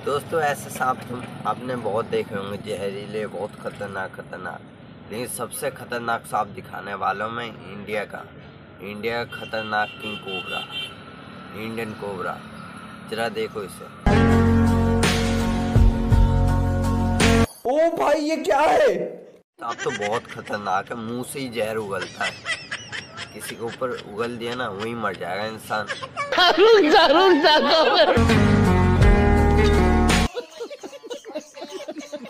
दोस्तों ऐसे सांप तुम आपने बहुत देखे होंगे, जहरीले, बहुत खतरनाक। लेकिन सबसे खतरनाक सांप दिखाने वालों में इंडिया का खतरनाक किंग कोबरा, इंडियन कोबरा। जरा देखो इसे। ओ भाई ये क्या है? सांप तो बहुत खतरनाक है, मुंह से ही जहर उगलता है। किसी के ऊपर उगल दिया ना, वही मर जाएगा इंसान।